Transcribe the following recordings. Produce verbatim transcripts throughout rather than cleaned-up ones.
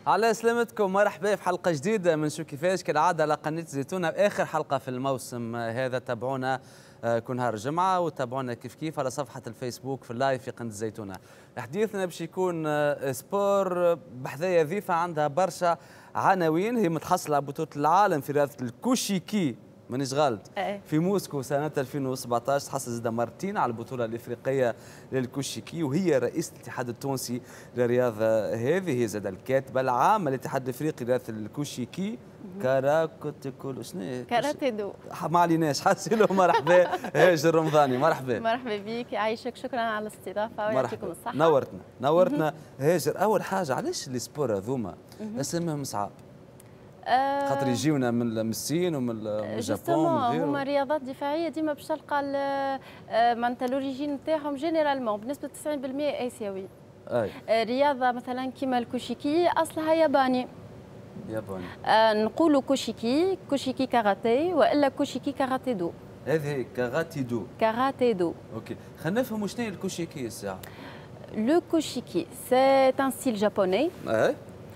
على سلامتكم، مرحبا في حلقة جديدة من شو كيفاش كالعادة على قناة زيتونة، آخر حلقة في الموسم هذا. تابعونا كل نهار الجمعة وتابعونا كيف كيف على صفحة الفيسبوك في اللايف في قناة الزيتونة. حديثنا باش يكون سبور بحذايا ضيفة عندها برشا عناوين، هي متحصلة على بطولة العالم في رياضة الكوشيكي مانيش غلط في موسكو سنة ألفين وسبعطاش، تحصل زاد مرتين على البطولة الإفريقية للكوشيكي، وهي رئيسة الاتحاد التونسي للرياضة هذه. هي زاد الكاتبة العامة للاتحاد الإفريقي لرياضة الكوشيكي كاراكوتيكول شنو كاراتي دو ما عليناش حاسيلو. مرحبا هاجر رمضاني، مرحبا. مرحبا بك، يعيشك، شكرا على الاستضافة ويعطيكم الصحة. نورتنا نورتنا هاجر. أول حاجة علاش السبور هذوما اسمهم صعاب؟ خاطر يجيونا من الصين ومن اليابان ومن غيره. هما رياضات دفاعيه ديما باش تلقى معناتها لوريجين نتاعهم جينيرالمون بنسبه تسعين بالمئة اسيوي. اي رياضه مثلا كيما الكوشيكي اصلها ياباني. ياباني. آه نقولوا كوشيكي، كوشيكي كاراتيه والا كوشيكي كاراتي دو. هذه كاراتي دو. كاراتي دو. اوكي، خلينا نفهموا شنو هي الكوشيكي الساعه. لو كوشيكي سي ان ستيل جابوني. اي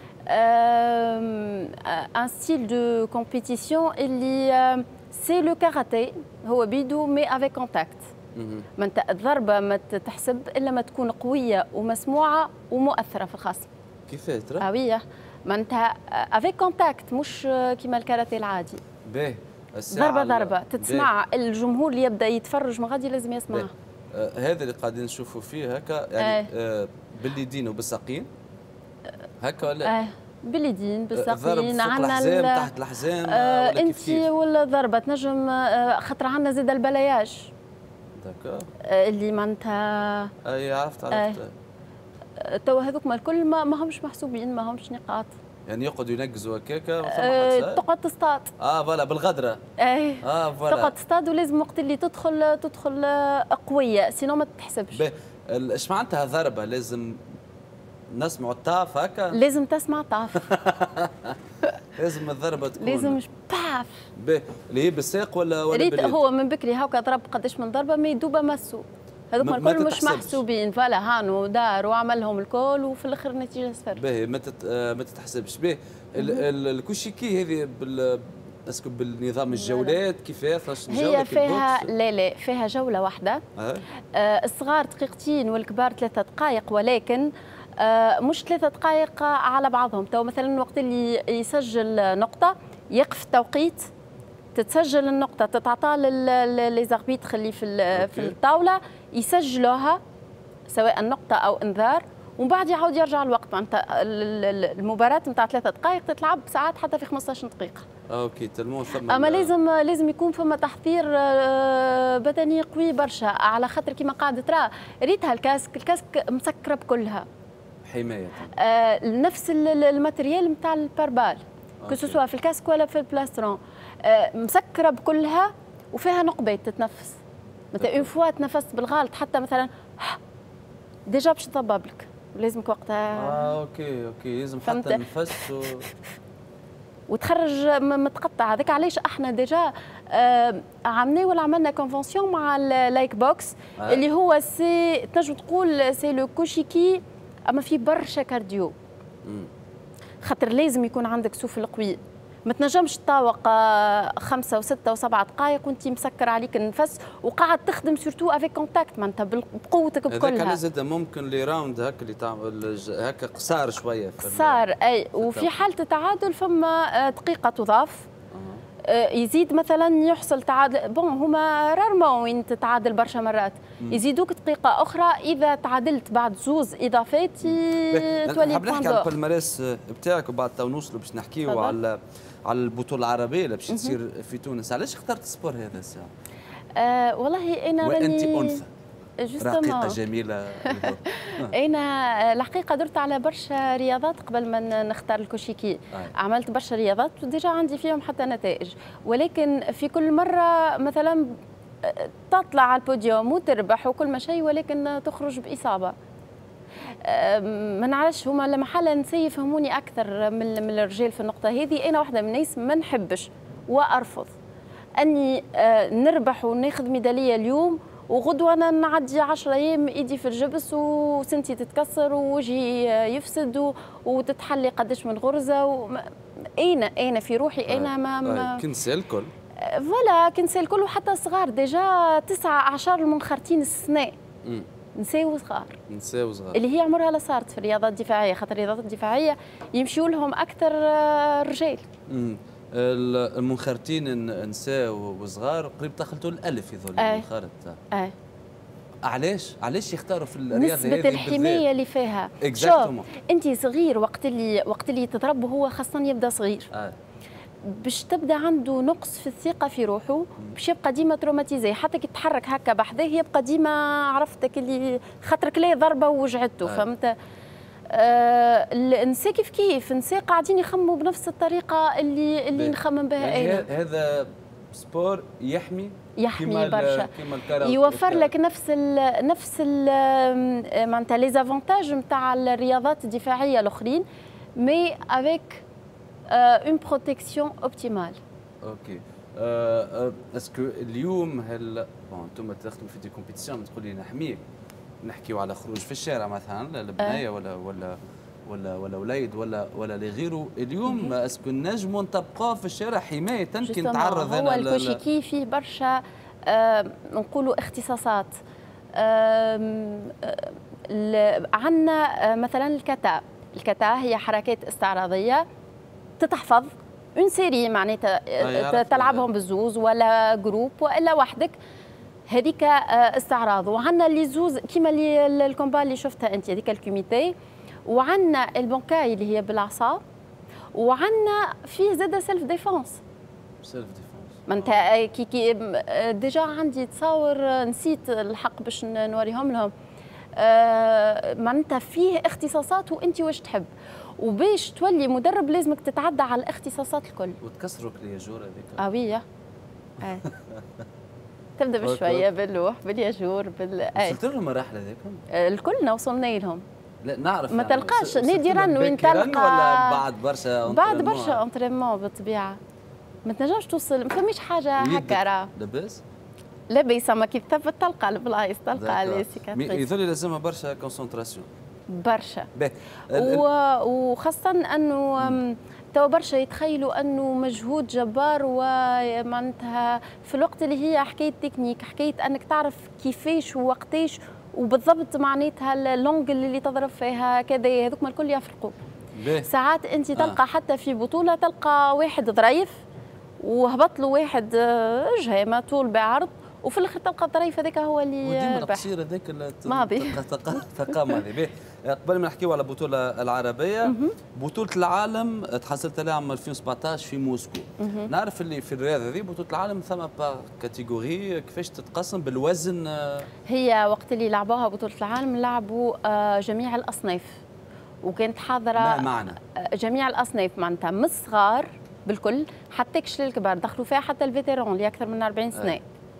ان ستيل دو كومبيتيسيون اللي سي لو كاراتيه، هو بيدو مي افيك كونتاكت. ما انت الضربه ما تحسب الا ما تكون قويه ومسموعه ومؤثره في الخصم. كيفاش ترى؟ قويه ما انت افيك كونتاكت، مش كيما الكاراتيه العادي. باهي ضربه ضربه تتسمع، الجمهور اللي يبدا يتفرج من غادي لازم يسمعها. آه هذا اللي قاعدين نشوفوا فيه هكا يعني آه باليدين وبالساقين هكا ولا؟ آه باليدين بالساقين. عندنا الحزام تحت الحزام. آه انت والضربه تنجم آه خاطر عندنا زاد البلاياج. داكور. آه اللي معناتها اي عرفت عرفت. آه توا هذوك الكل ما, ما همش محسوبين، ما همش نقاط. يعني يقعدوا ينقزوا هكاكا آه تقعد تصطاد. اه فوالا بالغدره. اي اه فوالا تقعد تصطاد، ولازم وقت اللي تدخل تدخل قويه سينو ما تتحسبش. ايش معناتها ضربه؟ لازم نسمعوا الطاف هكا؟ لازم تسمع طاف. لازم الضربه تكون لازم باف. باهي اللي هي بالساق ولا ولا ريت هو من بكري هاكا ضرب قداش من ضربه ما يدوبه مسو، هذوك الكل مش محسوبين. فوالا هانو دار وعملهم الكل وفي الاخر النتيجه صفر. باهي ما ما تتحسبش. باهي الكوشيكي هذه بال اسكو بالنظام الجولات كيفاش؟ هي فيها لا لا فيها جوله واحده. أه. آه الصغار دقيقتين والكبار ثلاثه دقائق، ولكن آه مش ثلاثه دقائق على بعضهم. تو مثلا وقت اللي يسجل نقطه يقف التوقيت، تتسجل النقطه تتعطى لي زاربيتر اللي في في الطاوله يسجلوها سواء نقطه او انذار، ومن بعد يعاود يرجع الوقت. معناتها المباراه نتاع ثلاثة دقائق تتلعب ساعات حتى في خمسطاش دقيقه. اوكي تلمون ثم. اما لازم لازم يكون فما تحضير بدني قوي برشا، على خاطر كيما قاعده ترى ريتها الكاسك الكاسك مسكره بكلها حمايه. آه نفس الماتريال نتاع الباربال كو سوا في الكاسك ولا في البلاسترون، آه مسكره بكلها وفيها نقبات تتنفس. مثلا اون فوا تنفست بالغلط حتى مثلا ديجا باش تضبب لك، لازمك وقتها. اه اوكي اوكي لازم حتى نفس و... وتخرج متقطع. هذاك علاش احنا ديجا آه عملنا ولا عملنا كونفونسيون مع اللايك بوكس آه. اللي هو سي تنجم تقول سي لو كوشيكي اما في برشا كارديو. مم. خاطر لازم يكون عندك سوفل قوي، ما تنجمش تطاوق خمسة وستة وسبعة دقائق وانت مسكر عليك النفس وقاعد تخدم سورتو افيك كونتاكت معناتها بقوتك بكلها. هذاك زاد ممكن لي راوند هكا اللي تعمل هكا قصار شويه. قصار اي. وفي حاله التعادل فما دقيقه تضاف. أه. يزيد مثلا يحصل تعادل، بون هما رارمون وين تتعادل برشا مرات. مم. يزيدوك دقيقه اخرى اذا تعادلت بعد زوز اضافات تولي نحب نحكي على البالماريس بتاعك وبعد تو نوصلوا باش نحكيو على على البطوله العربيه اللي باش تصير في تونس. علاش اخترت السبور هذا الساعه؟ أه والله انا وانت راني انثى رقيقه جميله. انا الحقيقه درت على برشا رياضات قبل ما نختار الكوشيكي. آه. عملت برشا رياضات وديجا عندي فيهم حتى نتائج، ولكن في كل مره مثلا تطلع على البوديوم وتربح وكل ما شيء، ولكن تخرج باصابه. ما نعرفش هما لمحل النساء يفهموني اكثر من من الرجال في النقطه هذه. انا واحده من الناس ما نحبش وارفض اني نربح وناخذ ميداليه اليوم وغدوه انا نعدي عشرة ايام ايدي في الجبس وسنتي تتكسر ووجهي يفسد وتتحلي قداش من غرزه و... اين اين في روحي اين ما, ما... كنسى الكل فوالا كنسى الكل وحتى صغار ديجا تسعة اعشار المنخرطين السناء نساو صغار نساو صغار اللي هي عمرها لا صارت في الرياضات الدفاعيه خاطر الرياضات الدفاعيه يمشيوا لهم اكثر رجال. امم المنخرطين نساء وصغار قريب دخلتوا الألف يظل المنخرط. اه علاش علاش يختاروا في الرياضه هذه نسبة الحماية اللي فيها. شوف انت صغير وقت اللي وقت اللي تضرب هو خاصة يبدا صغير. آه. باش تبدا عنده نقص في الثقة في روحه باش يبقى ديما تروماتيزي حتى كي تتحرك هكا بحذاه يبقى ديما عرفتك اللي خاطرك ليه ضربة ووجعته. آه. فهمت؟ آه النساء كيف كيف النساء قاعدين يخمموا بنفس الطريقة اللي اللي نخمم بها يعني انا. هذا سبور يحمي يحمي برشا يوفر لك نفس ال نفس ال معناتها لي زافونتاج نتاع الرياضات الدفاعيه الاخرين مي افيك اون بروتيكسيون اوبتيمال. اوكي اسكو اليوم هل بون انتم تخدموا في دي كومبيتيسيون تقولي نحميك نحكيو على خروج في الشارع مثلا البنايه ولا ولا ولا ولا وليد ولا ولا لغيره اليوم اسكو نجموا نطبقوه في الشارع حمايه كي نتعرض هو الكوشيكي فيه برشا آه نقولوا اختصاصات. آه عندنا آه مثلا الكتا الكتا هي حركات استعراضيه تتحفظ اون سيري معناتها تلعبهم بالزوز ولا جروب والا وحدك هذيك آه استعراض. وعندنا اللي زوز كيما اللي الكومبا اللي شفتها انت هذيك الكوميتي. وعندنا البنكاي اللي هي بالعصا وعندنا في زاده سيلف ديفونس. سيلف ديفونس ما انت كي كي ديجا عندي تصاور نسيت الحق باش نوريهم لهم. آه معناتها فيه اختصاصات وانت واش تحب وباش تولي مدرب لازمك تتعدى على الاختصاصات الكل. وتكسروا الياجور هذيك. قويه. اه تبدا بشويه باللوح بالياجور بال وصلت لهم المراحل هذيك؟ الكلنا وصلنا لهم. لا نعرف ما يعني تلقاش نادي رن وين تلقى ولا بعد برشا بعد برشا انترينمون بالطبيعه ما تنجمش توصل ما فماش حاجه هكا راه لاباس لاباس اما كي تثبت تلقى البلايص تلقى لي سيكاتريس يظل لازمها برشا كونسنتراسيون برشا وخاصه انه توا برشا يتخيلوا انه مجهود جبار ومعناتها في الوقت اللي هي حكايه تكنيك حكايه انك تعرف كيفاش ووقتاش وبالضبط معناتها اللونج اللي تضرب فيها كذا هذوك الكل يفرقوا. ساعات انت تلقى آه. حتى في بطوله تلقى واحد ظريف وهبط له واحد جهيمه طول بعرض وفي الاخر تلقى الظريف هذاك هو اللي وديما القصير هذاك ماضي الثقامه هذه. قبل ما نحكيو على البطوله العربيه بطوله العالم تحصلت عليها عام ألفين وسبعطاش في موسكو. نعرف اللي في الرياضه هذه بطوله العالم ثم با كاتيجوري كيفاش تتقسم بالوزن. هي وقت اللي لعبوها بطوله العالم لعبوا جميع الاصناف وكانت حاضره ما معنى جميع الاصناف معناتها من الصغار بالكل حتى كش الكبار دخلوا فيها حتى الفيتيرون اللي اكثر من أربعين سنه.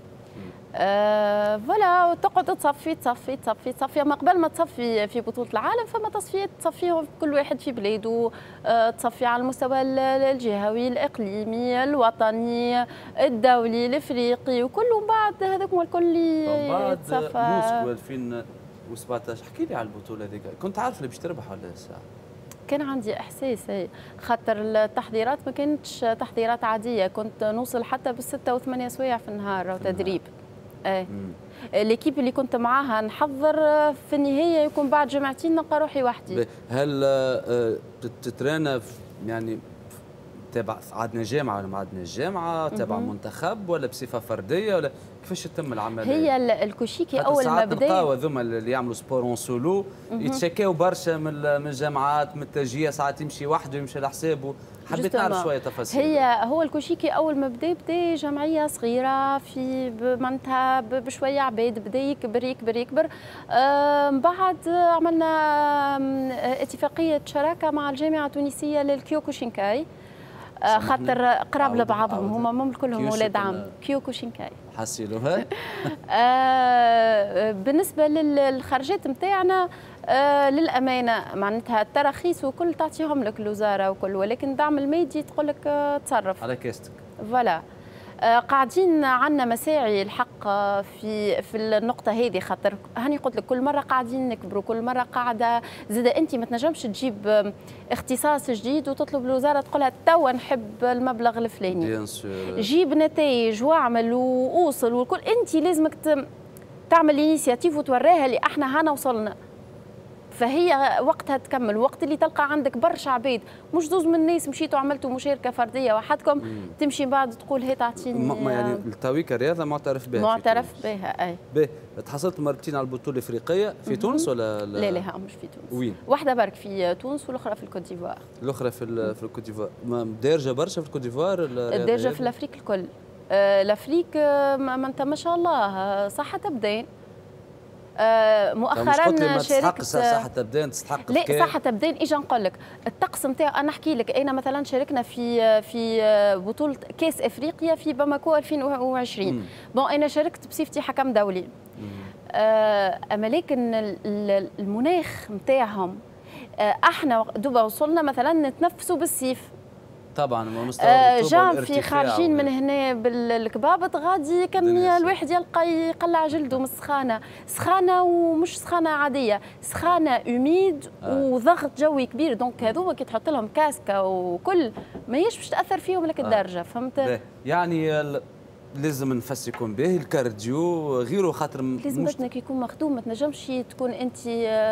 آه فوالا وتقعد تصفي تصفي تصفي تصفي اما قبل ما تصفي في بطوله العالم فما تصفيات تصفيهم كل واحد في بلاده. آه تصفي على المستوى الجهوي الاقليمي الوطني الدولي الافريقي وكله من بعد هذاك الكل يتصفى. بعد موسكو ألفين وسبعطاش احكي لي على البطوله هذيك كنت عارف اللي باش تربح ولا الساعه؟ كان عندي احساس خاطر التحضيرات ما كانتش تحضيرات عاديه كنت نوصل حتى بالسته وثمانيه سوايع في النهار وتدريب. ايه ليكيب اللي كنت معاها نحضر في النهايه يكون بعد جمعتين نلقى روحي وحدي. هل تترانا يعني تابع عندنا جامعه ولا ما عندنا جامعه تابع منتخب ولا بصفه فرديه ولا كيفاش يتم العمل؟ هي الكوشيكي اول ما بدا نلقاو هذوما اللي يعملوا سبور اون سولو يتشكاو برشا من الجامعات من التجهيز ساعات يمشي وحده يمشي على حسابه. حبيت نعرف شويه تفاصيل. هي هو الكوشيكي اول ما بدا بدا جمعيه صغيره في معناتها بشويه عباد بدا يكبر يكبر يكبر. من آه بعد عملنا اتفاقيه شراكه مع الجامعه التونسيه للكيوكوشينكاي. آه خاطر قراب لبعضهم هما مم كلهم ولاد عم كيوكوشينكاي حسيلوها. آه بالنسبه للخرجات نتاعنا آه للامانه معناتها التراخيص وكل تعطيهم لك الوزاره وكل ولكن الدعم المادي تقول لك آه تصرف على كاستك. فوالا. آه قاعدين عندنا مساعي الحق في في النقطه هذه، خاطر هاني قلت لك كل مره قاعدين نكبروا، كل مره قاعده زاد انت ما تنجمش تجيب اختصاص جديد وتطلب الوزاره تقولها توا نحب المبلغ الفلاني. جيب نتائج واعمل واوصل والكل، انت لازمك تعمل انيسياتيف وتوريها اللي احنا هنا وصلنا. فهي وقتها تكمل، وقت اللي تلقى عندك برشا عباد مش زوز من الناس مشيتوا عملتوا مشاركه فرديه وحدكم مم. تمشي بعد تقول هي تعطيني ما يعني التويكا رياضه معترف بها معترف بها اي باهي. تحصلت مرتين على البطوله الافريقيه في تونس ولا لا؟ لا لا مش في تونس. وين؟ واحده برك في تونس والاخرى في الكوت ديفوار. الاخرى في في الكوت ديفوار. دارجه برشا في الكوت ديفوار؟ دارجه في الافريق الكل. آه الافريق ما انت ما شاء الله صحه تبدين. آه مؤخرا شاركت صحة تبدين تستحق. لا صحة تبدين اجا نقول لك الطقس نتاعو. انا نحكي لك انا مثلا شاركنا في في بطولة كاس افريقيا في باماكو ألفين وعشرين. بون انا شاركت بصفتي حكم دولي. آه اما لكن المناخ نتاعهم آه احنا دوبا وصلنا مثلا نتنفسوا بالسيف. طبعا مستوى آه جام في خارجين من هنا بالكبابط غادي كان الواحد يلقى يقلع جلده من السخانه، سخانه ومش سخانه عاديه، سخانه اوميد آه. وضغط جوي كبير. دونك هذوما كي تحط لهم كاسكا وكل ما هيش باش تاثر فيهم لك الدرجه. آه. فهمت؟ يعني لازم نفس يكون باهي الكارديو غيره، خاطر لازم بدنك يكون مخدوم. ما تنجمش تكون انت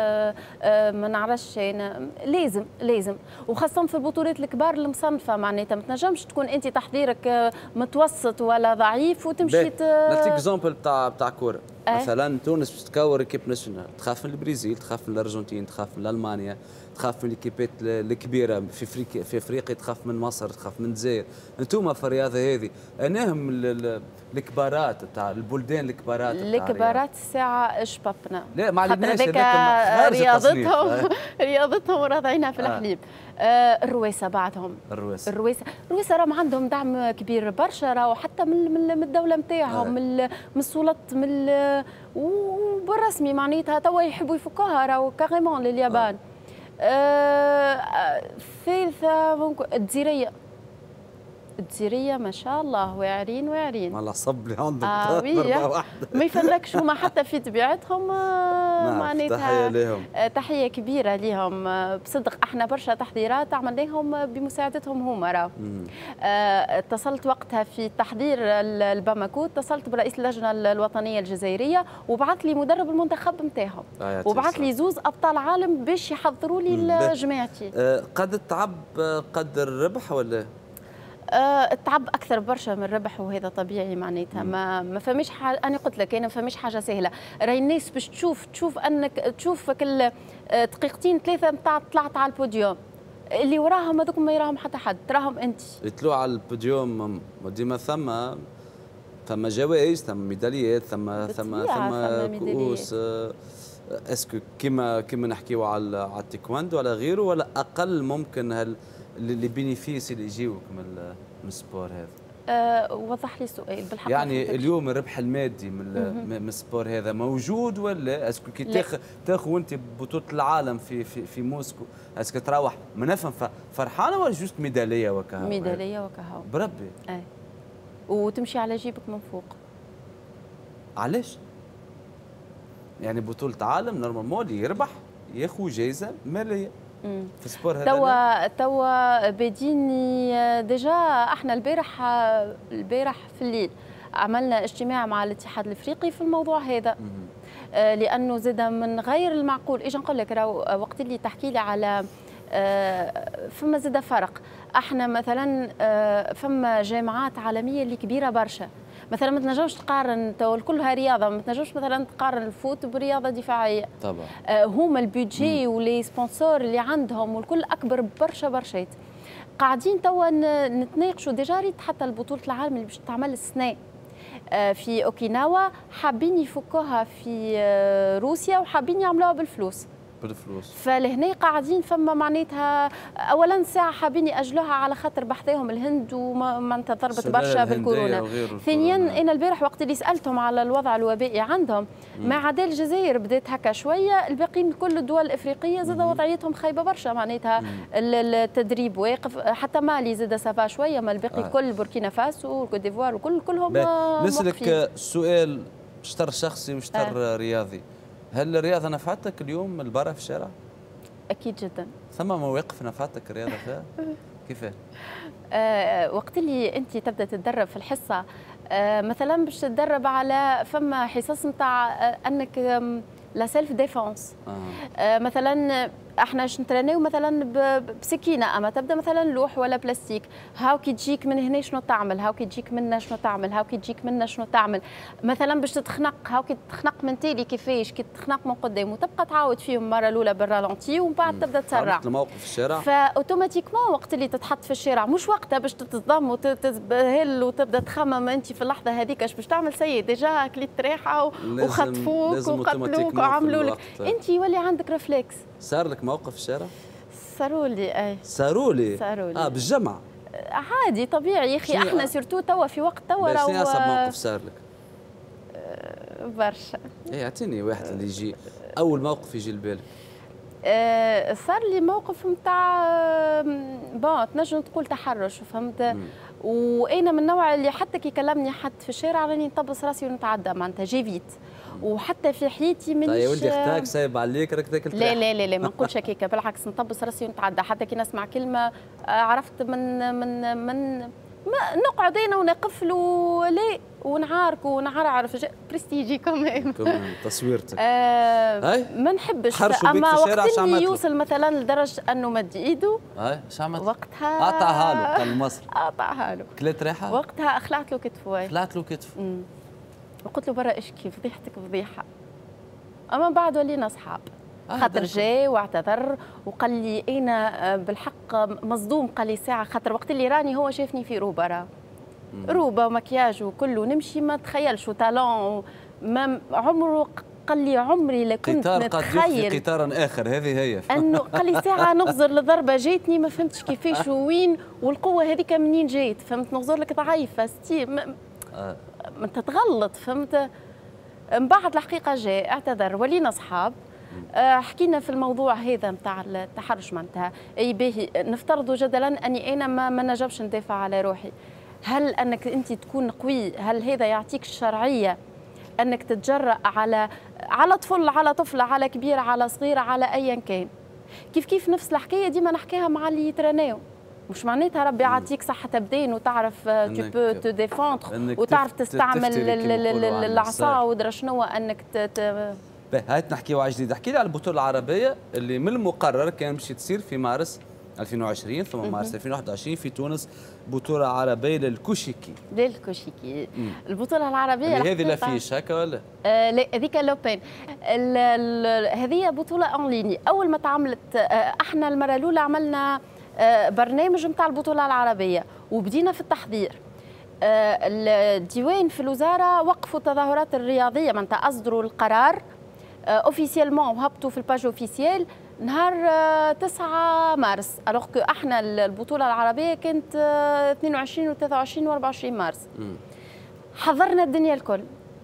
ما نعرفش لازم لازم وخاصه في البطولات الكبار المصنفه معناتها ما تنجمش تكون انت تحضيرك متوسط ولا ضعيف وتمشي. نعطيك اكزومبل بتاع بتاع كوره. أه؟ مثلا تونس باش تكور ايكيب ناسيونال، تخاف من البرازيل، تخاف من الارجنتين، تخاف من المانيا، تخاف من الاكيبات الكبيره في افريقيا، في افريقيا تخاف من مصر، تخاف من الجزائر. انتم في الرياضه هذه انهم الكبارات تاع البلدان الكبارات الكبارات الساعه اش بابنا. لا ما علمناش رياضتهم رياضتهم راضعينها في الحليب. آه الرويسه بعدهم الرويسه الرويسه الرويسه راهم عندهم دعم كبير برشا، راهو حتى من من الدوله نتاعهم، من من السلطات، من وبالرسمي معناتها توا يحبوا يفكوها راهو كاريمون لليابان. الثالثه آه ممكن الجزيريه. الجزيريه ما شاء الله واعرين واعرين. والله صب لي عندك آه ضربه واحده ما يفلكش هما حتى في طبيعتهم. آه معناتها تحيه لهم. آه تحيه كبيره لهم. آه بصدق احنا برشا تحضيرات عملناهم بمساعدتهم هما راهو. آه اتصلت وقتها في تحضير الباماكو، اتصلت برئيس اللجنه الوطنيه الجزائريه وبعث لي مدرب المنتخب نتاعهم آه وبعث لي زوز ابطال عالم باش يحضروا لي جماعتي. آه قد التعب قد الربح ولا؟ التعب اكثر برشا من الربح وهذا طبيعي معناتها. ما ما فماش حاجه. انا قلت لك انا ما فماش حاجه سهله. راهي الناس باش تشوف تشوف انك تشوفك دقيقتين ثلاثه نتاع طلعت على البوديوم، اللي وراهم هذوك ما يراهم حتى حد، تراهم انت يطلعوا على البوديوم ديما ثم ثم جوائز، ثم ميداليات، ثم ثم ثم كؤوس. اسكو كيما كيما نحكيو على على التايكواندو ولا غيره، ولا اقل ممكن هل اللي بينيفيس اللي يجيوك من من السبور هذا؟ أه وضح لي السؤال بالحق. يعني اليوم الربح المادي من من السبور هذا موجود ولا اسكو كي تاخذ تاخذ انت بطوله العالم في في في موسكو، اسكو تروح ما نفهم فرحانه ولا جوست ميداليه وكهو؟ ميداليه وكهو بربي. اي وتمشي على جيبك من فوق. علاش؟ يعني بطوله عالم نورمالمون اللي يربح ياخذ جائزه ماليه. في السبور هذا توا توا باديني ديجا. احنا البارح البارح في الليل عملنا اجتماع مع الاتحاد الافريقي في الموضوع هذا. آه لانه زاد من غير المعقول. اجي نقول لك راهو وقت اللي تحكي لي على آه فما زاد فرق. احنا مثلا آه فما جامعات عالميه اللي كبيره برشا، مثلا ما تنجمش تقارن تو كلها رياضه، ما تنجمش مثلا تقارن الفوت برياضه دفاعيه. طبعا آه هما البيدجي ولي سبونسور اللي عندهم والكل اكبر برشا برشات. قاعدين توا نتناقشوا ديجا ريت حتى البطوله العالم اللي باش تعمل السنه آه في اوكيناوا حابين يفكوها في آه روسيا وحابين يعملوها بالفلوس. بالفلوس. فلهنا قاعدين فما معناتها اولا ساعه حابين ياجلوها على خاطر بحثهم الهند ومعناتها ضربت برشا بالكورونا. ثانيا انا البارح وقت اللي سالتهم على الوضع الوبائي عندهم ما عدا الجزائر بدات هكا شويه، الباقيين كل الدول الافريقيه زاد وضعيتهم خايبه برشا معناتها التدريب واقف، حتى مالي زاد سافا شويه، ما الباقي الكل آه. بوركينا فاسو وكوت ديفوار وكل كلهم نسألك سؤال شطر شخصي وشطر آه. رياضي، هل الرياضه نفعتك اليوم البرا في الشارع؟ اكيد جدا. ثم مواقف نفعتك الرياضه فيها؟ كيفاه؟ آه وقت اللي انت تبدا تتدرب في الحصه آه مثلا باش تتدرب على فما حصص نتاع آه انك لا سيلف ديفونس. آه. آه مثلا احنا نترينيو مثلا بسكينه، اما تبدا مثلا لوح ولا بلاستيك، هاو كي تجيك من هنا شنو تعمل، هاو كي تجيك منا شنو تعمل، هاو كي تجيك منا شنو تعمل. مثلا باش تتخنق، هاو كي تتخنق من تالي كيفاش، كي تتخنق من قدام وتبقى تعاود فيهم مره الاولى بالرالونتي ومن بعد تبدا تسرع. الموقف في الشارع فاوتوماتيكمون وقت اللي تتحط في الشارع مش وقتها باش تتصدم وتتبهل وتبدا تخمم انت في اللحظه هذيك اش باش تعمل، سي ديجا كليت ريحه وخطفوك وقتلوك وعملوا لك، انت يولي عندك ريفلكس. صار لك موقف في الشارع؟ صاروا لي اي صاروا لي صاروا لي اه بالجمع عادي طبيعي يا اخي، احنا سيرتو توا في وقت توا راهو شنو اصعب موقف صار لك؟ أه برشا. اي اعطيني واحد اللي يجي اول موقف يجي لبالك. أه صار لي موقف نتاع بون تنجم تقول تحرش، فهمت؟ وانا من النوع اللي حتى كي كلمني حد في الشارع راني نطبس راسي ونتعدى معناتها جي فيت، وحتى في حياتي مانيش. طيب يا ولدي اختك سايب عليك راك تاكل. لا لا لا لا ما نقولش هكاك، بالعكس نطبس راسي ونتعدى، حتى كي نسمع كلمه عرفت من من من ما نقعد انا ونقفلوا لا ونعارك ونعرعر برستيجي كمان كمان تصويرتك. آه ما نحبش، اما وقت اللي يوصل مثلا لدرجه انه مد ايده اي اش عملت؟ وقتها قطعها له قال مصر قطعها له كلت ريحه؟ وقتها اخلعت له كتفه. خلعت له كتفه وقلت له برا اشكي فضيحتك فضيحه، اما بعد ولينا اصحاب. آه خاطر جاي واعتذر وقال لي انا بالحق مصدوم، قال لي ساعه خاطر وقت اللي راني هو شافني في روبه راه روبه ومكياج وكله نمشي ما تخيلش وتالون ما عمره، قال لي عمري لا كنت قطار نتخيل قد يخفي قطارا اخر، هذه هي انه قال لي ساعه نغزر لضربه جاتني ما فهمتش كيفاش وين والقوه هذيك منين جات، فهمت؟ نغزر لك ضعيفه ستي ما آه. ما تتغلط، فهمت؟ من بعد الحقيقه جاء اعتذر ولينا اصحاب. أه حكينا في الموضوع هذا نتاع التحرش معناتها اي باهي، نفترضوا جدلا اني انا ما, ما نجمش ندافع على روحي، هل انك انت تكون قوي هل هذا يعطيك الشرعيه انك تتجرأ على على طفل على طفله على كبيره على صغيره على ايا كان؟ كيف كيف نفس الحكايه ديما نحكيها مع اللي يترناو، مش معناتها ربي يعطيك صحة بدين وتعرف تو بو تو ديفوندر وتعرف تستعمل العصا ودرا شنو انك هاي نحكيو على جديد. احكي لي على البطولة العربية اللي من المقرر كان باش تصير في مارس ألفين وعشرين ثم مارس ألفين وواحد وعشرين في تونس، بطولة عربية للكوشيكي. للكوشيكي البطولة العربية هذه لافيش هكا ولا؟ آه لا هذيك لوبين، هذه بطولة اون ليني. أول ما تعملت آه احنا المرة الأولى عملنا آه برنامج نتاع البطولة العربية وبدينا في التحضير. آه الديوان في الوزارة وقفوا التظاهرات الرياضية معناتها أصدروا القرار اوفيسيالمون وهبطوا في الباج اوفيسيال نهار تسعة مارس، الوغ كو احنا البطوله العربيه كانت اثنين وعشرين و ثلاثة وعشرين و أربعة وعشرين مارس. حضرنا الدنيا الكل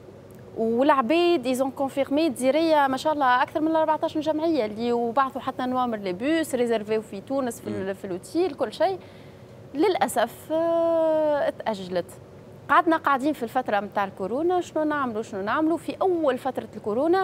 والعبيد ايزون كونفيرمي الجزائريه ما شاء الله اكثر من أربعطاش جمعيه اللي وبعثوا حتى نوامر لي بوس ريزيرفيو في تونس في, في الاوتيل كل شيء. للاسف اتاجلت. قعدنا قاعدين في الفتره نتاع الكورونا شنو نعملوا شنو نعملوا. في اول فتره الكورونا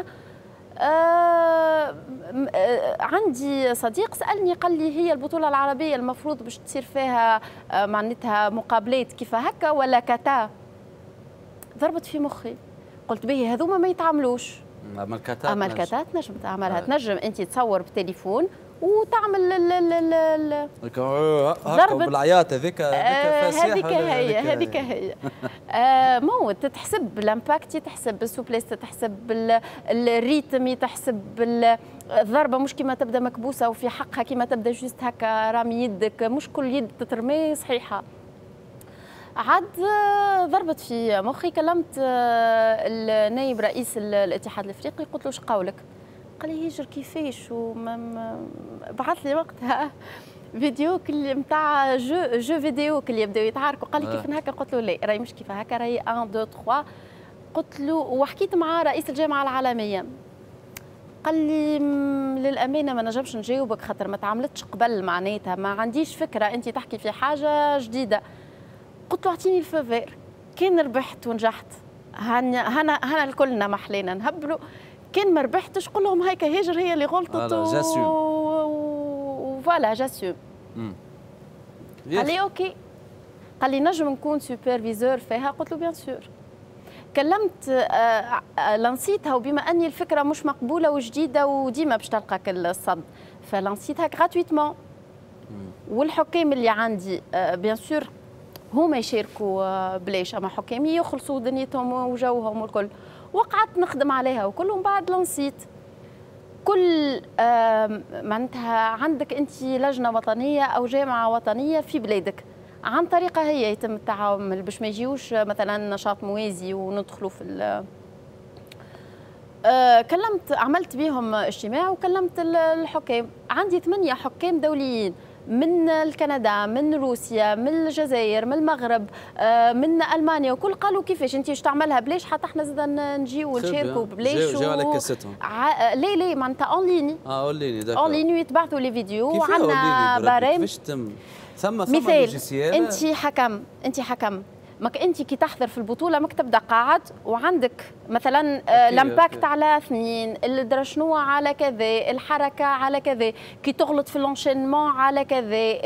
آه عندي صديق سألني قال لي هي البطولة العربية المفروض باش تصير فيها آه معناتها مقابلات كيف هكا ولا كاتا؟ ضربت في مخي قلت به هذوما ما يتعاملوش. أما الكاتا أما الكاتا تنجم تعملها. آه. تنجم أنت تصور بتليفون وتعمل ال ال ال ضربة بالعياط هذيك هذيك هي هذيك هي آه موت. تحسب الامباكت، تحسب السوبليس، تحسب الريتم، تحسب الضربه مش كيما تبدا مكبوسه وفي حقها كيما تبدا جوست هكا رامي يدك، مش كل يد تترمي صحيحه. عاد ضربت في مخي. كلمت النائب رئيس الاتحاد الافريقي قلت له ايش قولك؟ قال لي هيجر كيفاش بعث لي وقتها فيديو كل نتاع جو جو فيديو كل يبداو يتعاركوا قال لي كيف هكا قلت له لا راهي مش كيف هكا راهي واحد اثنين ثلاثة قلت له وحكيت مع رئيس الجامعه العالميه قال لي للامانه ما نجمش نجاوبك خاطر ما تعاملتش قبل معناتها ما عنديش فكره انت تحكي في حاجه جديده قلت له اعطيني الفافير كان ربحت ونجحت هنا هنا هنا الكلنا محلينا نهبلوا كان ما ربحتش قول لهم هيك هاجر هي اللي غلطت فوالا جاسيوم قال لي اوكي قال لي نجم نكون سوبرفيزور فيها قلت له بيان سور كلمت لانسيتها وبما اني الفكره مش مقبوله وجديده وديما باش تلقاك الصد فلانسيتها غراتويتمون والحكام اللي عندي بيان سور هما يشاركوا بلاش اما حكامي يخلصوا دنيتهم وجوهم والكل وقعدت نخدم عليها وكلهم بعد لانسيت كل معناتها عندك انت لجنه وطنيه او جامعه وطنيه في بلادك عن طريقه هي يتم التعامل باش ما يجيوش مثلا نشاط موازي وندخلوا في أه كلمت عملت بهم اجتماع وكلمت الحكام عندي ثمانيه حكام دوليين من الكندا من روسيا من الجزائر من المغرب آه من المانيا وكل قالوا كيفاش انت واش تعملها بلاش حتى احنا زاد نجيو نشاركوا بلاش جاو على كاستهم ع... ليه ليه معناتها اون ليني اه اون ليني داكور اون ليني ويتبعثوا لي فيديو وعندنا بارام كيفاش تم ثم ثم مثال انت حكم انت حكم ماك انت كي تحضر في البطوله ماك تبدا قاعد وعندك مثلا الامباكت على اثنين الدرا شنو على كذا الحركه على كذا كي تغلط في اللونشينمون على كذا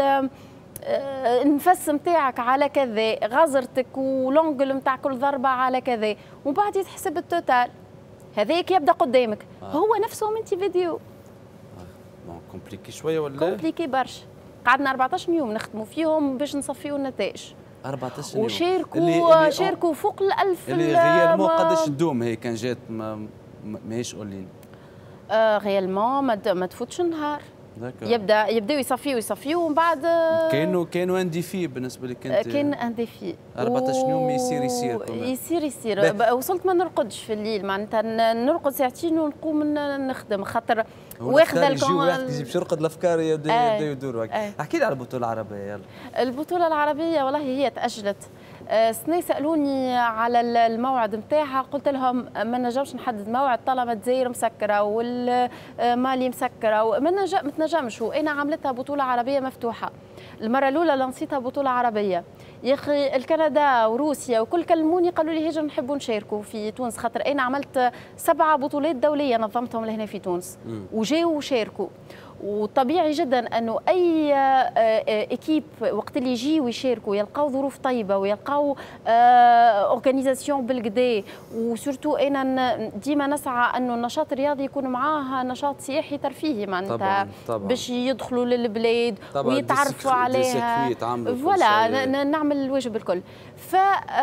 النفس نتاعك على كذا غزرتك ولونجل نتاع كل ضربه على كذا ومن بعد يتحسب التوتال هذاك يبدا قدامك آه. هو نفسهم انت فيديو آه. كومبليكي شويه ولا كومبليكي برشا قعدنا أربعطاش يوم نخدموا فيهم باش نصفيو النتائج أربعطاش يوم وشاركوا اللي اللي شاركوا فوق الألف اللي غيالمون قداش تدوم هي كان جات ما ماهيش اونلاين آه غيالمون ما تفوتش نهار يبدا يبداو يصفيو يصفيو ومن بعد كانوا كانوا ان ديفي بالنسبه لك انت كان ان ديفي أربعطاش يوم يصير يصير يصير يصير وصلت ما نرقدش في الليل معناتها نرقد ساعتين ونقوم نخدم خاطر واخذ الكون واحد يجيب يرقد الافكار يبدا يدور احكي لي على البطوله العربيه يلا البطوله العربيه والله هي تاجلت سنة سالوني على الموعد نتاعها قلت لهم ما نجمش نحدد موعد طالما الجزائر مسكره والمالي مسكره وما نجمش وانا عملتها بطوله عربيه مفتوحه المره الاولى لنصيتها بطوله عربيه يا اخي الكندا وروسيا وكل كلموني قالوا لي هاجر نحبوا نشاركوا في تونس خاطر انا عملت سبعه بطولات دوليه نظمتهم لهنا في تونس وجاوا وشاركوا وطبيعي جدا انه اي ايكيب وقت اللي يجيو يشاركوا يلقاو ظروف طيبه ويلقاو اورغانيزاسيون بالكدا وسورتو انا ديما نسعى انه النشاط الرياضي يكون معاه نشاط سياحي ترفيهي معناتها باش يدخلوا للبلاد ويتعرفوا عليها فوالا نعمل الواجب الكل ف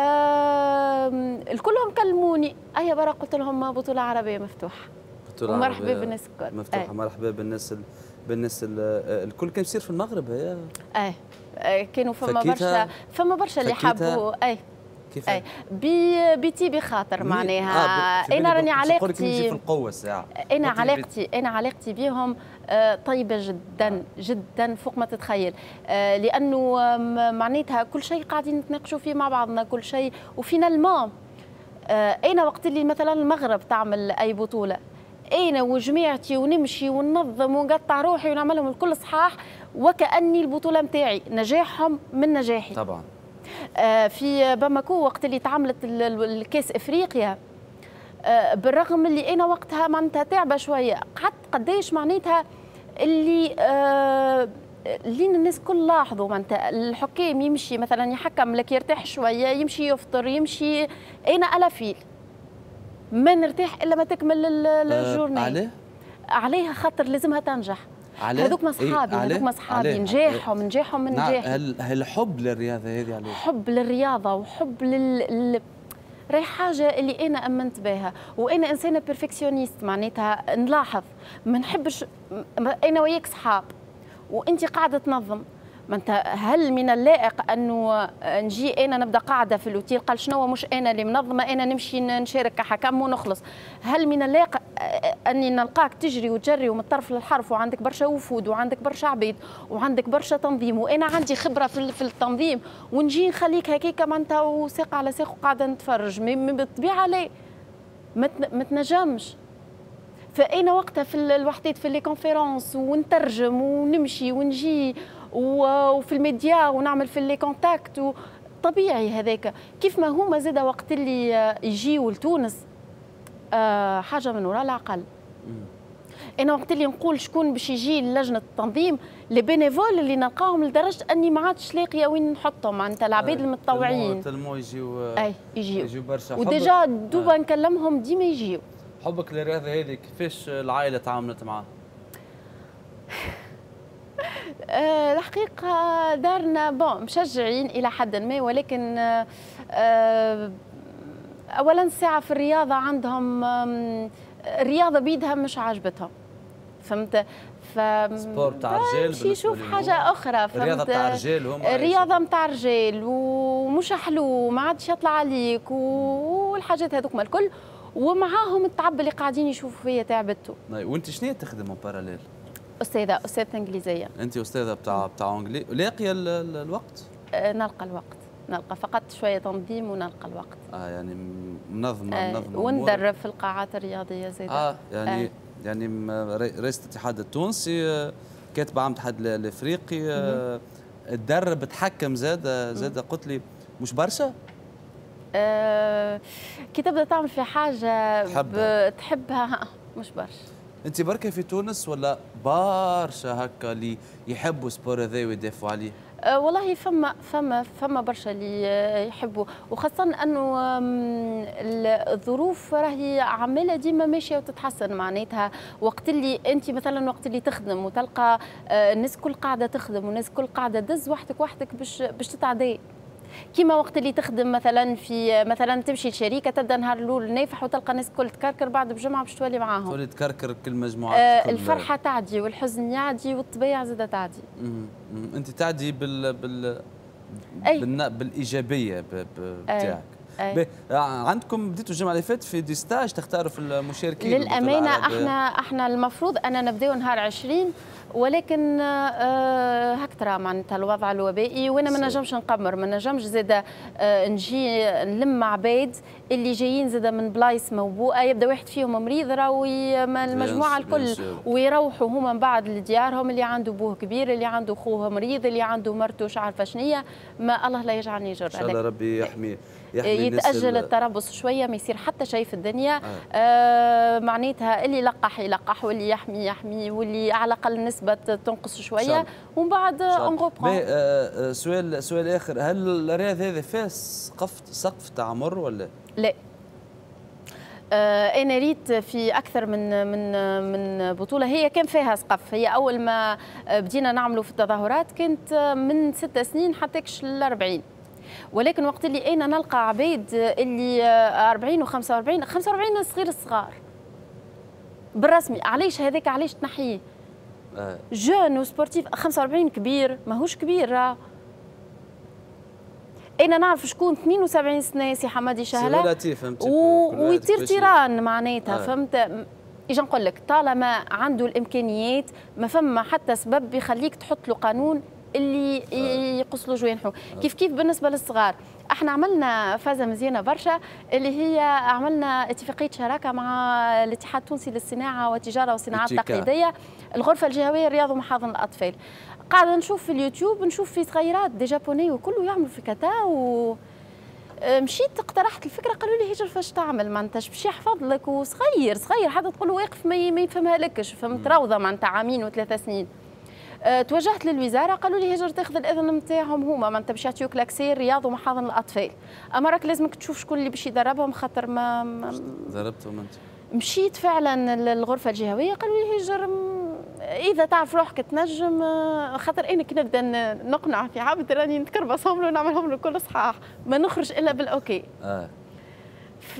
الكلهم كلموني اي برا قلت لهم بطوله عربيه مفتوحه ومرحبا بالناس الكل مفتوحه أي. مرحبا بالناس ال... بالناس ال... الكل كان يصير في المغرب هي اي كانوا فما برشا فما برشا اللي حبوا اي كيف اي بيتي بخاطر معناها آه انا راني علاقتي في القوه الساعه انا علاقتي انا علاقتي بهم طيبه جدا جدا فوق ما تتخيل لانه معناتها كل شيء قاعدين نتناقشوا فيه مع بعضنا كل شيء وفينالمون انا وقت اللي مثلا المغرب تعمل اي بطوله انا وجماعتي ونمشي وننظم ونقطع روحي ونعملهم الكل صحاح وكاني البطوله نتاعي نجاحهم من نجاحي طبعا. آه في باماكو وقت اللي تعملت الكاس افريقيا آه بالرغم اللي انا وقتها معناتها تعبه شويه قعدت قداش معناتها اللي آه لين الناس كل لاحظوا معناتها الحكام يمشي مثلا يحكم لك يرتاح شويه يمشي يفطر يمشي انا الافيل ما نرتاح الا ما تكمل الجورني. أه عليه؟ عليها خاطر لازمها تنجح. هذوك صحابي هذوك صحابي نجاحهم نجاحهم من نجاحي. هل هل حب للرياضه هذه عليه؟ حب للرياضه وحب لل راهي حاجه اللي انا امنت بها وانا انسانه بيرفكسيونيست معناتها نلاحظ ما نحبش انا وياك صحاب وانت قاعده تنظم ما انت هل من اللائق انه نجي انا نبدا قاعده في الاوتيل قال شنو مش انا اللي منظمه انا نمشي نشارك كحكم ونخلص؟ هل من اللائق اني نلقاك تجري وتجري ومن الطرف للحرف وعندك برشا وفود وعندك برشا عبيد وعندك برشا تنظيم وانا عندي خبره في في التنظيم ونجي نخليك هكاك معناتها وساق على ساق وقاعده نتفرج؟ بالطبيعه لا، ما تنجمش. فانا وقتها في الوحدات في لي كونفيرونس ونترجم ونمشي ونجي وفي الميديا ونعمل في لي كونتاكت طبيعي هذاك. كيف ما هما زاد وقت اللي يجيوا لتونس أه حاجه من وراء العقل. انا وقت اللي نقول شكون باش يجي لجنه التنظيم لي بينيفول اللي نلقاهم لدرجه اني ما عادش لاقيه وين نحطهم معناتها العباد المتطوعين تلمو يجيو اي يجيو يجيو برشا وديجا دوبا نكلمهم ديما يجيو. حبك للرياضه هذه كيفاش العائله تعاملت معاه؟ أه الحقيقة دارنا بون مشجعين إلى حد ما، ولكن أه أولا ساعة في الرياضة عندهم الرياضة بيدها مش عاجبتهم، فهمت؟ ف سبور تاع رجال شي يشوف حاجة أخرى، فهمت؟ الرياضة تاع رجال هما الرياضة نتاع رجال ومش حلو ما عادش يطلع عليك والحاجات هذوك الكل، ومعاهم التعب اللي قاعدين يشوفوا فيا تعبتوا. وأنت شنو تخدم باراليل؟ أستاذة أستاذة إنجليزية. أنت أستاذة بتاع بتاع إنجليزي، لاقية الوقت؟ أه نلقى الوقت، نلقى فقط شوية تنظيم ونلقى الوقت. اه يعني منظمة أه منظمة وندرب في القاعات الرياضية زيادة. اه يعني أه يعني رئيسة الاتحاد التونسي، كاتبة عام الاتحاد الافريقي، تدرب تحكم زاد زاد قلت لي مش برشا؟ أه كي تبدا تعمل في حاجة تحبها, تحبها مش برشا. انت بركه في تونس ولا برشا هكا اللي يحبوا سبور هذا ويدافعوا عليه؟ أه والله فما فما فما برشا اللي يحبوا، وخاصة انه الظروف راهي عمالة ديما ماشية وتتحسن. معناتها وقت اللي انت مثلا وقت اللي تخدم وتلقى الناس كل قاعدة تخدم والناس كل قاعدة دز وحدك وحدك باش باش تتعدي. كيما وقت اللي تخدم مثلا في مثلا تمشي لشركه تبدا نهار الاول نافح وتلقى الناس الكل تكركر بعد بجمعه باش تولي معاهم. تولي تكركر كل مجموعات. آه الفرحه تعدي والحزن يعدي والطبيعه زادة تعدي. امم انت تعدي بال بال أي. بالن... بالايجابيه بتاعك. أي. عندكم بديتوا الجمعه اللي فاتت في دي ستاج تختاروا في المشاركين؟ للامانه احنا احنا المفروض انا نبداو نهار عشرين، ولكن آه هك ترى معناتها الوضع الوبائي وانا ما نجمش نقمر، ما نجمش زاده آه نجي نلم عباد اللي جايين زاده من بلايص موبوءه، يبدا واحد فيهم مريض راوي المجموعه الكل ويروحوا هما من بعد لديارهم، اللي عنده بوه كبير اللي عنده خوه مريض اللي عنده مرته مش عارفه شنية، ما الله لا يجعلني يجر. ان شاء الله ربي يحمي يتأجل التربص شوية، ما يصير حتى شيء في الدنيا. آه. آه معناتها اللي يلقح يلقح واللي يحمي يحمي واللي على الأقل نسبة تنقص شوية ومن بعد نغوبرون. آه سؤال سؤال آخر، هل الرياضة هذه فيها سقف سقف تعمر ولا؟ لا. آه أنا ريت في أكثر من من من بطولة هي كان فيها سقف، هي أول ما بدينا نعملوا في التظاهرات كانت من ست سنين حتى ل أربعين، ولكن وقت اللي انا نلقى عبيد اللي أربعين و خمسة وأربعين خمسة وأربعين صغير الصغار بالرسمي، علاش هذاك علاش تنحيه؟ آه. جون وسبورتيف. خمسة وأربعين كبير ماهوش كبير راه. انا نعرف شكون ثمانية وسبعين سنه سي حمادي شهله و... ويطير طيران معناتها. آه. فهمت؟ اجا نقول لك طالما عنده الامكانيات ما فما حتى سبب يخليك تحط له قانون اللي يقص له جوانحه. كيف كيف بالنسبه للصغار احنا عملنا فازه مزيانه برشا اللي هي عملنا اتفاقيه شراكه مع الاتحاد التونسي للصناعه والتجاره والصناعات التقليديه، الغرفه الجهويه للرياض ومحاضن الاطفال. قاعده نشوف في اليوتيوب نشوف في صغيرات دي جابوني وكله يعملوا في كتا، و مشيت اقترحت الفكره قالوا لي هجر فاش تعمل معناتها باش يحفظ لك وصغير صغير حتى تقول له واقف ما يفهمها لكش، فهمت؟ روضه معناتها عامين وثلاث سنين. أه توجهت للوزاره قالوا لي هجر تاخذ الاذن نتاعهم هما معناتها باش يعطيوك لاكسي رياض ومحاضن الاطفال، اما راك لازمك تشوف شكون اللي باش يدربهم خاطر ما, ما ضربتهم انت. مشيت فعلا للغرفه الجهويه قالوا لي هجر اذا تعرف روحك تنجم، خاطر انا كي نبدا نقنع في عبد راني نتكربصهم له ونعملهم له كل صحاح ما نخرج الا بالاوكي. اه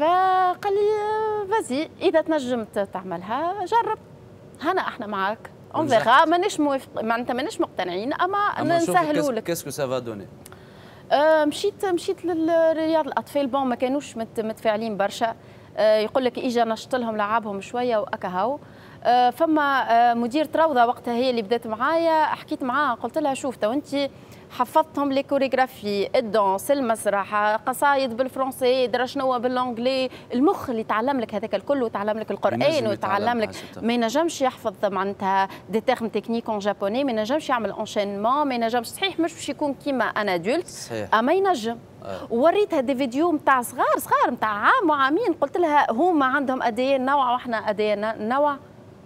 فقال لي فازي اذا تنجم تعملها جرب، هنا احنا معاك اون فيغا مانيش موافق معناتها مانيش مقتنعين اما نسهلوا لك. كاسكو سافا دوني؟ آه مشيت مشيت للرياض الاطفال بون ما كانوش مت متفاعلين برشا. آه يقول لك اجا نشط لهم لعابهم شويه واكا هاو. آه فما آه مديرة روضه وقتها هي اللي بدات معايا، حكيت معاها قلت لها شوف تو انت حفظتهم لي كوريغرافي، الدونس، المسرح، قصايد بالفرنسي، درا شنو بالانجلي، المخ اللي تعلم لك هذاك الكل وتعلم لك القران وتعلم لك ما ينجمش يحفظ معناتها دي تيرم تكنيك اون جابوني، ما ينجمش يعمل انشينمون، ما ينجمش صحيح مش باش يكون كيما انا ادولت اما ينجم. ووريتها دي فيديو نتاع صغار صغار نتاع عام وعامين، قلت لها هما عندهم اديان نوع واحنا اديان نوع.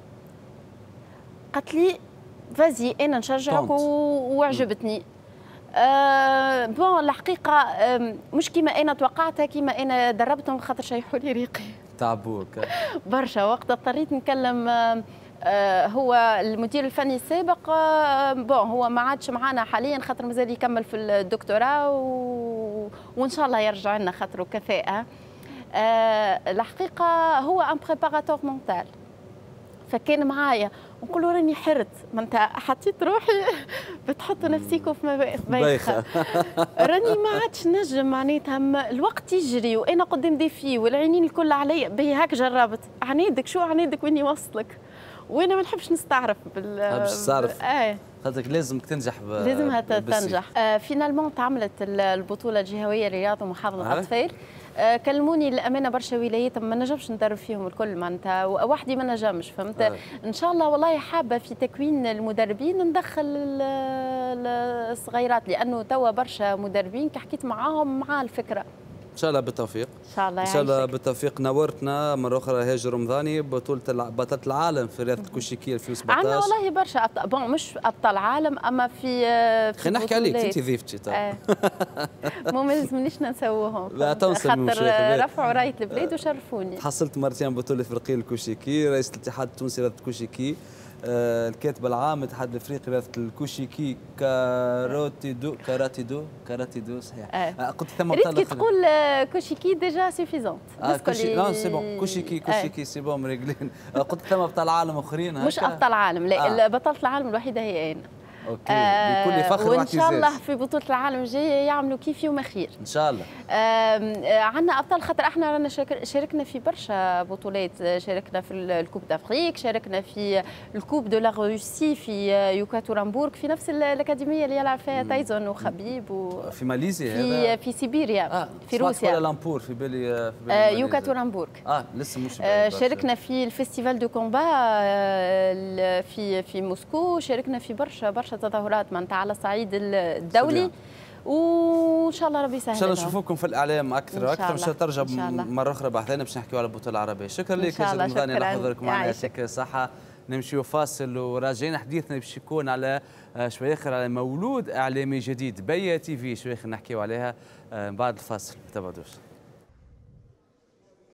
قالت لي فازي انا نشجعك وعجبتني. أه بون الحقيقه أه مش كيما انا توقعتها كيما انا دربتهم خاطر شيحوا لي ريقي تعبوك برشا. وقت اضطريت نكلم أه هو المدير الفني السابق أه بون هو ما عادش معنا حاليا خاطر مازال يكمل في الدكتوراه و... وان شاء الله يرجع لنا خاطره كفاءه. أه الحقيقه هو ان بريباراتور مونتال، فكان معايا ونقول له راني حرت معناتها حطيت روحي بتحطوا نفسيكم في بايخه راني ما عادش نجم معناتها الوقت يجري وانا قدام ديفي والعينين الكل عليا بهي هاك جربت عنيدك شو عنيدك ويني وصلك وانا ما نحبش نستعرف بال نحبش نستعرف اه خاطرك لازم تنجح ب... لازمها تنجح. آه فينالمون تعملت البطوله الجهويه لرياض ومحافظه الاطفال. آه كلموني للامانه برشا ولايات ما نجمش ندرب فيهم الكل معناتها وحدي ما نجمش فهمت. آه. ان شاء الله والله حابه في تكوين المدربين ندخل الصغيرات لانه توا برشا مدربين كي حكيت معاهم مع الفكره. ان شاء الله بالتوفيق. ان شاء الله ان شاء الله بالتوفيق. نورتنا مره اخرى هاجر رمضاني بطوله بطله العالم في رياضه الكوشيكي ألفين وسبعطاش. عندنا والله برشا ابطال بون مش ابطال عالم اما في في خلينا نحكي عليك انت ضيفتي تو آه. مو ما لازمنيش ننسوهم لا تنسى خاطر رفعوا رايه البلاد وشرفوني. تحصلت مرتين بطوله افريقيه الكوشيكي، رئيس الاتحاد التونسي لرياضه الكوشيكي، آه الكاتب العام الاتحاد الافريقي لرياضه الكوشيكي كاراتي دو كاراتي دو كاراتي دو صحيح. آه. قلت ثم ريت كي تقول كوشيكي ديجا سوفيزونت. اه كوشي لا سي بون كوشيكي كوشيكي سي بون مريقلين. قلت ثم ابطال عالم اخرين مش ابطال عالم لا آه. بطله العالم الوحيده هي انا. اوكي آه بكل فخر وان شاء الله في بطوله العالم الجايه يعملوا كيفي وما خير ان شاء الله. آه عندنا ابطال خاطر احنا رانا شاركنا في برشا بطولات، شاركنا في الكوب دافريك، شاركنا في الكوب دو لا روسي في يوكاتورامبورغ في نفس الاكاديميه اللي يلعب فيها تايزون وخبيب و في ماليزيا في في سيبيريا آه في روسيا كوالالمبور في بالي في بالي آه يوكاتورامبورغ. اه لسه مش آه شاركنا في الفيستيفال دو كومبا آه في في موسكو، شاركنا في برشا برشا تظاهرات معناتها على الصعيد الدولي وان شاء الله ربي يسهل. ان شاء الله نشوفوكم في الاعلام اكثر واكثر. ان شاء الله ترجع مره اخرى بحثنا باش نحكيو على البطوله العربيه. شكرا لك يا رمضاني على حضورك معنا، يعطيك الصحه. نمشيو فاصل وراجعين حديثنا باش يكون على شويه اخر على مولود اعلامي جديد بيا تي في، شويه نحكيو عليها بعد الفاصل، ما تبعدوش.